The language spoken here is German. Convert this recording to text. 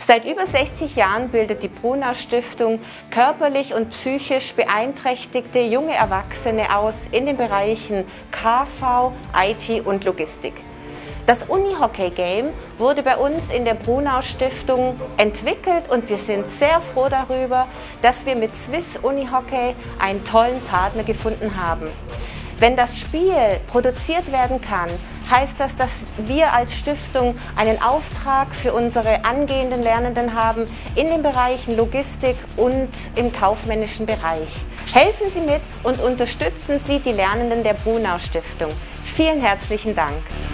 Seit über 60 Jahren bildet die Brunner Stiftung körperlich und psychisch beeinträchtigte junge Erwachsene aus in den Bereichen KV, IT und Logistik. Das Unihockey-Game wurde bei uns in der Brunner Stiftung entwickelt und wir sind sehr froh darüber, dass wir mit Swiss Unihockey einen tollen Partner gefunden haben. Wenn das Spiel produziert werden kann, heißt das, dass wir als Stiftung einen Auftrag für unsere angehenden Lernenden haben in den Bereichen Logistik und im kaufmännischen Bereich. Helfen Sie mit und unterstützen Sie die Lernenden der Brunner Stiftung. Vielen herzlichen Dank.